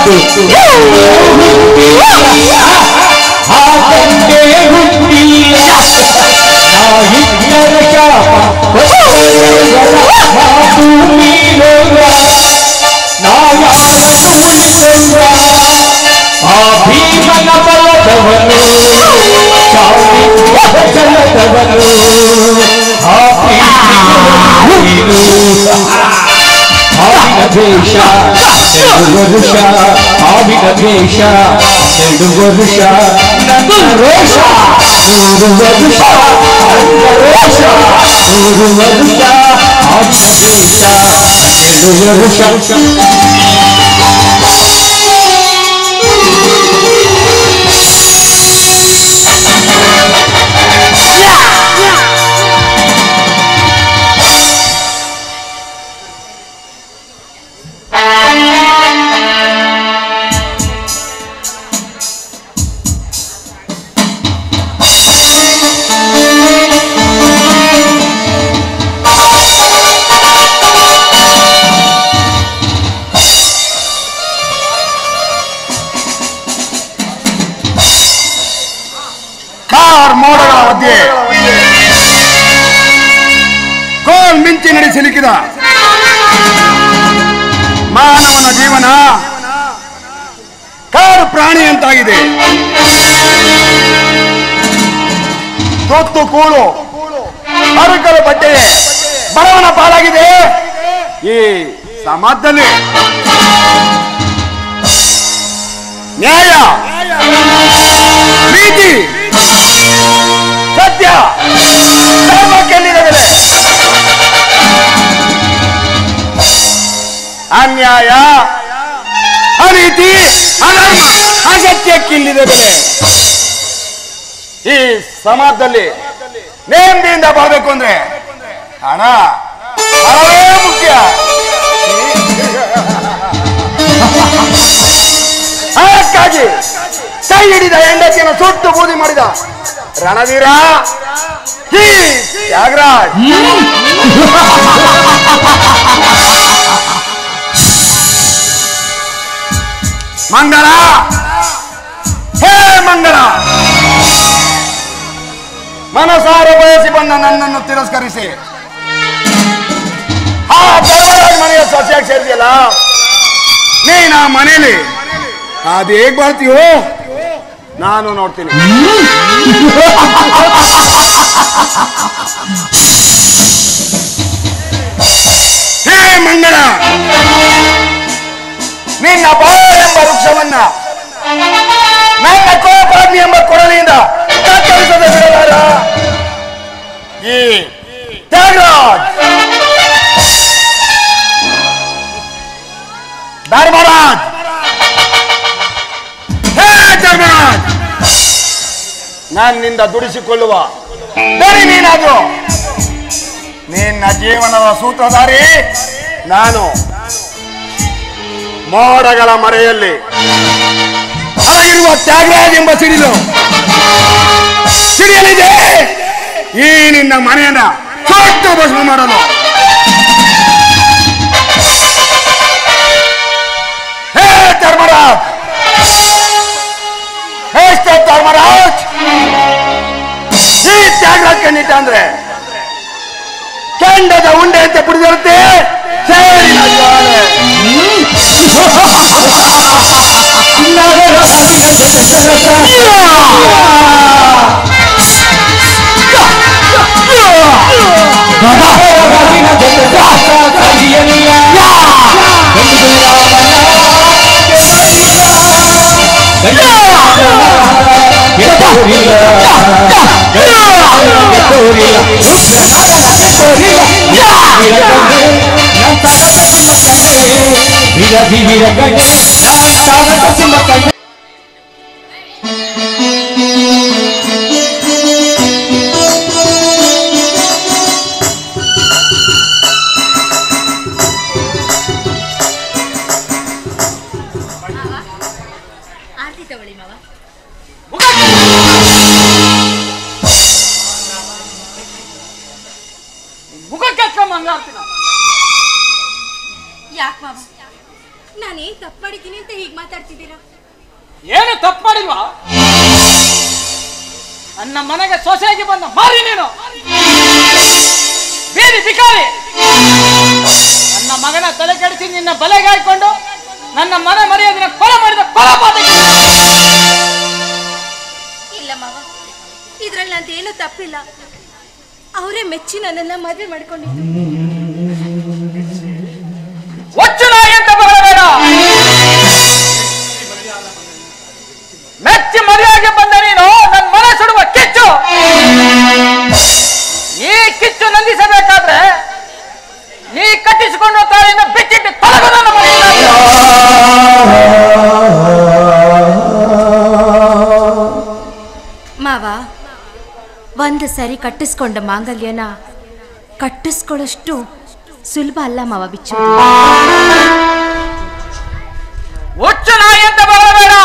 ಸಿಲುಕಿದ ಮಾನವನ ಜೀವನ ಕಾಡು ಪ್ರಾಣಿ ಅಂತಾಗಿದೆ. ತುತ್ತು ಕೂಳು ಅರಕರ ಬಟ್ಟೆ ಬಡವನ ಪಾಲಾಗಿದೆ. ಈ ಸಮಾಜದಲ್ಲಿ ನ್ಯಾಯ, ಪ್ರೀತಿ, ಸತ್ಯ, ಧರ್ಮಕ್ಕೆಲ್ಲಿದೆ ಬೆಲೆ? ಅನ್ಯಾಯ, ಅನೀತಿ, ಅಧರ್ಮ, ಅಸತ್ಯಕ್ಕಿಲ್ಲಿದೆ ಬೆಲೆ. ಈ ಸಮಾಜದಲ್ಲಿ ನೇಮದಿಯಿಂದ ಬಾಳ್ಬೇಕು ಅಂದ್ರೆ ಹಣವೇ ಮುಖ್ಯ. ಅದಕ್ಕಾಗಿ ಕೈ ಹಿಡಿದ ಹೆಂಡತಿಯನ್ನು ಸುಟ್ಟು ಬೂದಿ ಮಾಡಿದ ರಣವೀರ ಈ ತ್ಯಾಗರಾಜ್. ಮಂಗಳ, ಹೇ ಮಂಗಳ, ಮನಸಾರ ಬಯಸಿ ಬಂದ ನನ್ನನ್ನು ತಿರಸ್ಕರಿಸಿ ಆ ಧರ್ಮರಾಜ್ ಮನೆಯ ಸಸ್ಯಾಗಿ ಸೇರಿದೆಯಲ್ಲ, ನೀನ್ ಆ ಮನೇಲಿ ಅದು ಹೇಗ್ ಬಾಳ್ತೀಯೋ ನಾನು ನೋಡ್ತೀನಿ. ಹೇ ಮಂಗಳ, ನಿನ್ನ ಬಾಳ ಎಂಬ ವೃಕ್ಷವನ್ನ ನನ್ನ ಕೋಪಾಗ್ನಿ ಎಂಬ ಕೊಡಲಿಯಿಂದ ಕತ್ತರಿಸದೆ ಬಿಡಲಾರ ಈ ತ್ಯಾಗರಾಜ್ ಧರ್ಮರಾಜ್. ಹೇ ಧರ್ಮರಾಜ್, ನನ್ನಿಂದ ದುಡಿಸಿಕೊಳ್ಳುವ ಬರೀ ನೀನಾದ್ರು ನಿನ್ನ ಜೀವನದ ಸೂತ್ರಧಾರಿ ನಾನು. ಮೋಡಗಳ ಮರೆಯಲ್ಲಿ ಆಗಿರುವ ತ್ಯಾಗರಾಜ್ ಎಂಬ ಸಿಡಿಯಲಿದೆ ಈ ನಿನ್ನ ಮನೆಯನ್ನ ಸುಟ್ಟು ಭಸ್ಮ ಮಾಡಲು. ಹೇ ಧರ್ಮರಾಜ್, ಹೇಷ್ಟೇ ಧರ್ಮರಾಜ್, ಈ ತ್ಯಾಗರಾಜ್ ಕಣ್ಣಿಟ್ಟ ಅಂದ್ರೆ ಕೆಂಡದ ಉಂಡೆ ಅಂತ ಪುಡಿದಿರುತ್ತೆ. ನಾನೇನ್ ತಪ್ಪು ಮಾಡಿದ್ದೀನಿ ಅಂತ ಹೀಗೆ ಮಾತಾಡ್ತಿದ್ದೀರಾ? ಏನು ತಪ್ಪು ಮಾಡಿಲ್ವಾ? ನನ್ನ ಮನೆಗೆ ಸೊಸೆಯಾಗಿ ಬಂದ ಮಾರಿ ನೀನು ಬೀದಿ ಬಿಕಾರಿ. ನನ್ನ ಮಗನ ತಲೆ ಕೆಡಿಸಿ ನಿನ್ನ ಬಲೆಗೆ ಹಾಕೊಂಡು ನನ್ನ ಮನೆ ಮರ್ಯಾದೆನ ಕೊಲೆ ಮಾಡಿದ ಕೊಲಪಾತಕಿ. ಇಲ್ಲ ಮಾವ, ಇದ್ರಲ್ಲಿ ನಂದೇನು ತಪ್ಪಿಲ್ಲ. ಅವರೇ ಮೆಚ್ಚಿ ನನ್ನನ್ನ ಮದುವೆ ಮಾಡ್ಕೊಂಡಿದ್ದು. ಒಚ್ಚು ನಾಯಿ ಅಂತ ಬರಬೇಡ. ಮೆಚ್ಚಿ ಮದುವೆಯಾಗಿ ಬಂದ ನೀನು ನನ್ನ ಮನೆ ಸುಡುವ ಕಿಚ್ಚು. ಈ ಕಿಚ್ಚು ನಂದಿಸಬೇಕಾದ್ರೆ ನೀ ಕಟ್ಟಿಸಿಕೊಂಡು ತಾಳಿನ ಬಿಚ್ಚಿಟ್ಟು ತೊಲಗು ನನ್ನ ಮನೆಯಿಂದ. ಮಾವ, ಒಂದು ಸರಿ ಕಟ್ಟಿಸ್ಕೊಂಡ ಮಾಂಗಲ್ಯನ ಕಟ್ಟಿಸ್ಕೊಳ್ಳೋಷ್ಟು ಸುಲಭ ಅಲ್ಲ ಮಾವ ಬಿಚ್ಚೋದು. ಹುಚ್ಚು ನಾಯಿ ಅಂತ ಬರಬೇಡ.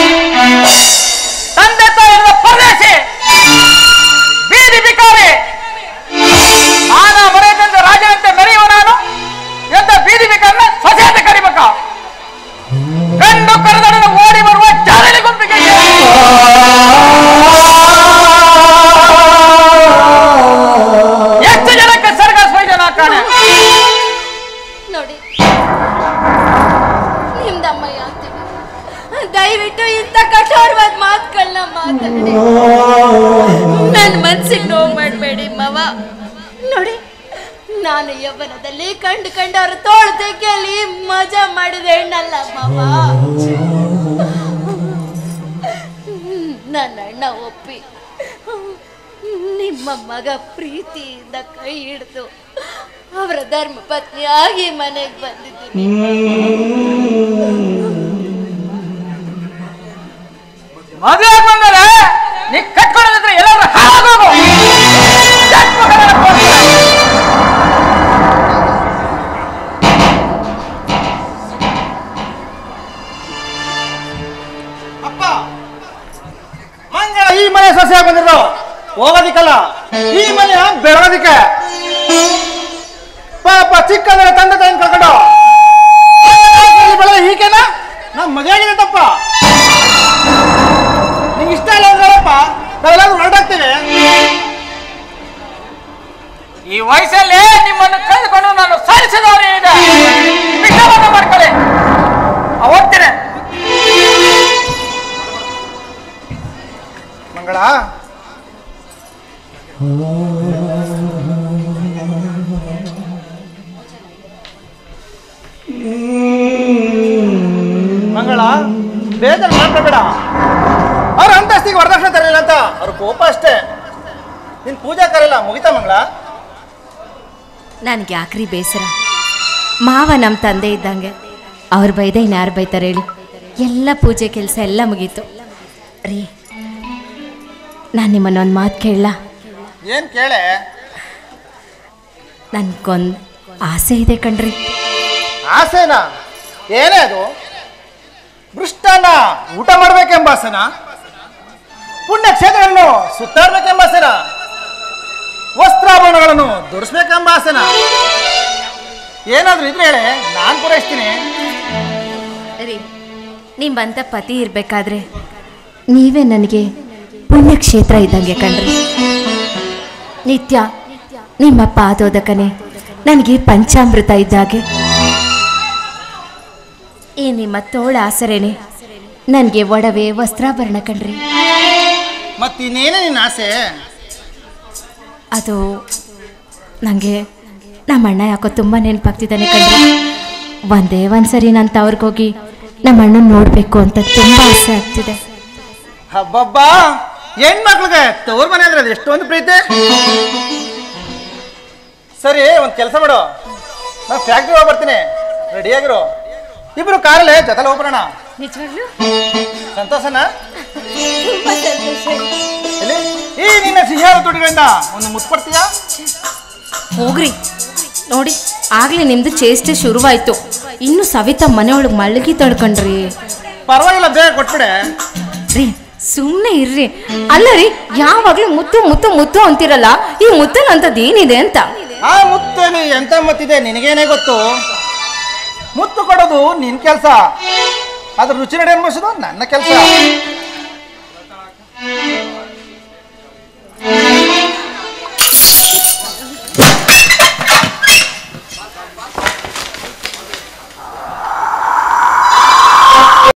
ತಂದೆ ತಾಯಿಯ ಪರದೇಶಿ, ಬೀದಿ ಬಿಕಾರಿ, ಮಾನ ಮರೆಯದಂತ ರಾಜನಂತೆ ಮೆರೆಯುವ ನಾನು ಎಂತ ಬೀದಿ ಬಿಕಾರನ ಸೊಸೆ ಅಂತ ಕರಿಬೇಕ? ಗಂಡು ಕರೆದಡನ ಓಡಿ ಬರುವ ಜಾಲನೆ ಗುಂಪಿಗೆ ಎಷ್ಟು ಜನಕ್ಕೆ ಸರ್ಗಾಸ್ ವೈದ್ಯನ ಕಾಣೆ. ನೋಡಿ, ನಿಮ್ದಮ್ಮಯ್ಯ ಅಂತೀವಿ, ದಯವಿಟ್ಟು ಇಂಥ ಕಠೋರವಾದ ಮಾತುಗಳನ್ನ ಮಾತಾಡಿ ನನ್ನ ಮನ್ಸಿಗೆ ನೋವು ಮಾಡಬೇಡಿ ಮಾವ. ನೋಡಿ, ನಾನು ಯೌವನದಲ್ಲಿ ಕಂಡವ್ರ ತೋಳು ತೆಗೆಯಲ್ಲಿ ಮಜಾ ಮಾಡಿದ ಹೆಣ್ಣಲ್ಲ ಮಾವ. ನನ್ನ ಅಣ್ಣ ಒಪ್ಪಿ ನಿಮ್ಮ ಮಗ ಪ್ರೀತಿಯಿಂದ ಕೈ ಹಿಡಿದು ಅವರ ಧರ್ಮ ಪತ್ನಿಯಾಗಿ ಮನೆಗೆ ಬಂದಿದ್ದೀನಿ. ಮದುವೆ ಬಂದರೆ ನೀ ಕಟ್ಕೊಳ್ಳೋದಿದ್ರೆ ಎಲ್ಲರೂ ಹಾಳಾಗೋಗು. ಅಪ್ಪ, ಮಂಗಳ ಈ ಮನೆ ಸೊಸೆ ಬಂದಿರೋ ಹೋಗೋದಿಕ್ಕಲ್ಲ, ಈ ಮನೆ ಬೆಳಗೋದಿಕ್ಕೆ. ಪಾಪ ಚಿಕ್ಕಂದ್ರೆ ತಂದೆ ತಾಯಿನ ಕಳ್ಕೊಂಡು ಬೆಳೆದ ಈಕೆನಾ ನಮ್ಮ ಮದುವೆ ಆಗಿದೆ ತಪ್ಪ. ನಿಂಗೆ ಇಷ್ಟ ಇಲ್ಲ ಅಂದ್ರಪ್ಪ, ನಾವೆಲ್ಲಾದ್ರೂ ಹೊರಟಾಗ್ತೇವೆ. ಈ ವಯಸ್ಸಲ್ಲಿ ನಿಮ್ಮನ್ನು ಕಳೆದುಕೊಂಡು ನಾನು ಸಾಧಿಸಿದವರೇ ಇದೆ. ವಿಷಯವನ್ನು ಮಾಡ್ಕೊಳ್ಳಿ, ಹೋಗ್ತೇನೆ. ಮಂಗಳ, ಮಂಗಳ ಬೇಜಾರು ಮಾಡ್ಕೋಬೇಡ. ಅವ್ರ ಅಂತಸ್ತಿಗೆ ವರದಕ್ಷಿಣೆ ತರಲಿಲ್ಲ ಅಂತ ಅವ್ರ ಕೋಪ ಅಷ್ಟೇ. ನಿನ್ ಪೂಜಾ ಕರೆಲ್ಲ ಮುಗಿತಾ ಮಂಗಳ? ನನಗೆ ಯಾಕ್ರಿ ಬೇಸರ? ಮಾವ ನಮ್ಮ ತಂದೆ ಇದ್ದಂಗೆ, ಅವ್ರು ಬೈದ ಇನ್ಯಾರು ಬೈತಾರೆ ಹೇಳಿ? ಎಲ್ಲ ಪೂಜೆ ಕೆಲಸ ಎಲ್ಲ ಮುಗೀತು ರೀ. ನಾನು ನಿಮ್ಮನ್ನೊಂದು ಮಾತು ಕೇಳಲ್ಲ? ಏನ್ ಕೇಳೆ? ನನ್ಗೊಂದು ಆಸೆ ಇದೆ ಕಣ್ರಿ. ಆಸೆನಾ? ಏನೇ ಅದು? ಮೃಷ್ಟಾನ್ನ ಊಟ ಮಾಡ್ಬೇಕೆಂಬ ಆಸೆನಾ? ಪುಣ್ಯ ಕ್ಷೇತ್ರಗಳನ್ನು ಸುತ್ತಾಡ್ಬೇಕೆಂಬ ಆಸೆನಾ? ವಸ್ತ್ರಾಭರಣಗಳನ್ನು ಧರಿಸ್ಬೇಕೆಂಬ ಆಸೆನಾ? ಏನಾದ್ರೂ ಇದ್ರೆ ಹೇಳೆ, ನಾನು ಪೂರೈಸ್ತೀನಿ. ರೀ, ನಿಮ್ಮಂಥ ಪತಿ ಇರಬೇಕಾದ್ರೆ ನೀವೇ ನನಗೆ ಪುಣ್ಯಕ್ಷೇತ್ರ ಇದ್ದಂಗೆ ಕಣ್ರಿ. ನಿತ್ಯ ನಿಮ್ಮ ಪಾದೋದಕನೆ ನನಗೆ ಪಂಚಾಮೃತ ಇದ್ದಾಗೆ. ಈ ನಿಮ್ಮ ತೋಳ ಆಸರೆನೆ ನನಗೆ ಒಡವೆ ವಸ್ತ್ರಾಭರಣ ಕಣ್ರಿ. ಮತ್ತಿನ್ನೇನೇ ನಿನ್ನ ಆಸೆ? ಅದು ನನಗೆ ನಮ್ಮ ಅಣ್ಣ ಯಾಕೋ ತುಂಬ ನೆನಪಾಗ್ತಿದ್ದಾನೆ ಕಣ್ರಿ. ಒಂದೇ ಒಂದ್ಸರಿ ನಾನು ತವ್ರಿಗೋಗಿ ನಮ್ಮ ಅಣ್ಣನ ನೋಡಬೇಕು ಅಂತ ತುಂಬ ಆಸೆ ಆಗ್ತಿದೆ. ಹಬ್ಬಬ್ಬಾ, ಹೆಣ್ಮಕ್ಳಿಗೆ ತವ್ರ ಮನೆ ಅಂದ್ರೆ ಅದು ಎಷ್ಟೊಂದು ಪ್ರೀತಿ. ಸರಿ, ಒಂದು ಕೆಲಸ ಮಾಡು, ನಾನು ಫ್ಯಾಕ್ಟ್ರಿ ಹೋಗಿ ಬರ್ತೀನಿ, ರೆಡಿಯಾಗಿರು. ಇಬ್ರು ಕಾರಲ್ಲೇ ಜೊತೆಲಿ ಹೋಗ್ಬರೋಣ. ನಿಜವಾಗ್ಲೂ ಸಂತೋಷನಾ? ತುಂಬ ಸಂತೋಷ. ಎಲ್ಲಿ ಈ ನಿನ್ನ ಸಿಹಿಯಾದ ತುಟಿಗಳಿಂದ ಒಂದು ಮುತ್ಕೊಡ್ತೀಯಾ? ಹೋಗ್ರಿ, ನೋಡಿ ಆಗ್ಲೇ ನಿಮ್ದು ಚೇಷ್ಟೆ ಶುರುವಾಯ್ತು. ಇನ್ನು ಸವಿತಾ ಮನೆಯೊಳಗೆ ಮಲಗಿ ತಡ್ಕೊಂಡ್ರಿ. ಪರವಾಗಿಲ್ಲ, ಬೇಗ ಕೊಟ್ಬಿಡೆ. ರೀ, ಸುಮ್ಮನೆ ಇರ್ರಿ. ಅಲ್ಲ ರೀ, ಯಾವಾಗ್ಲೂ ಮುತ್ತು ಮುತ್ತು ಮುತ್ತು ಅಂತಿರಲ್ಲ, ಈ ಮುತ್ತನ ಅಂತದ್ದು ಏನಿದೆ ಅಂತ? ಆ ಮುತ್ತಲ್ಲಿ ಎಂತ ಮುತ್ತಿದೆ ನಿನಗೇನೇ ಗೊತ್ತು? ಮುತ್ತು ಕೊಡೋದು ನಿನ್ ಕೆಲಸ, ಅದ್ರ ರುಚಿ ನಡೆ ಅನ್ಭವಿಸೋದು ನನ್ನ ಕೆಲಸ.